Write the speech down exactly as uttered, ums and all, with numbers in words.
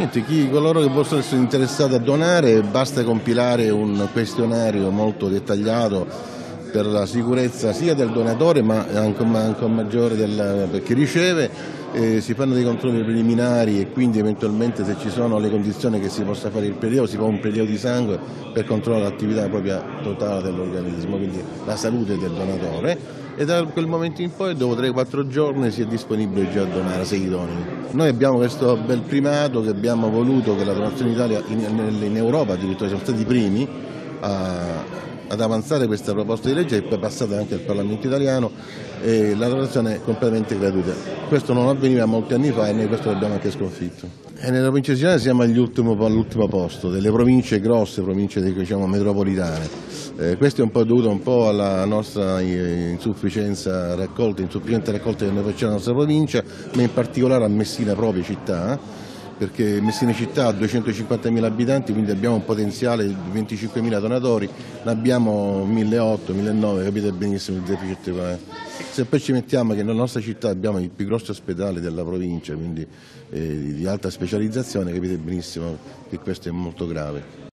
Niente, chi, coloro che possono essere interessati a donare, basta compilare un questionario molto dettagliato per la sicurezza sia del donatore ma anche, ma anche maggiore del, per chi riceve, eh, si fanno dei controlli preliminari e quindi eventualmente se ci sono le condizioni che si possa fare il prelievo, si fa un prelievo di sangue per controllare l'attività propria totale dell'organismo, quindi la salute del donatore. E da quel momento in poi, dopo tre quattro giorni, si è disponibile già a donare se idonei. Noi abbiamo questo bel primato che abbiamo voluto che la donazione in Italia, in, in Europa addirittura siamo stati i primi a, ad avanzare questa proposta di legge che poi è passata anche al Parlamento italiano, e la donazione è completamente gratuita. Questo non avveniva molti anni fa e noi questo l'abbiamo anche sconfitto. E nella provincia di Siciliana siamo all'ultimo, all'ultimo posto, delle province grosse, province diciamo, metropolitane. Eh, questo è un po' dovuto un po' alla nostra insufficienza raccolta, insufficiente raccolta che noi facciamo nella nostra provincia, ma in particolare a Messina propria città, perché Messina città ha duecentocinquantamila abitanti, quindi abbiamo un potenziale di venticinquemila donatori, ne abbiamo milleottocento millenovecento, capite benissimo il deficit qual è. Se poi ci mettiamo che nella nostra città abbiamo il più grossi ospedali della provincia, quindi eh, di alta specializzazione, capite benissimo che questo è molto grave.